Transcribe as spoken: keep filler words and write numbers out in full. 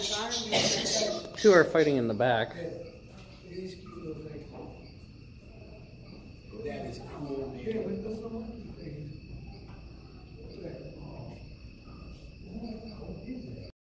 Two are fighting in the back. That is cool, man.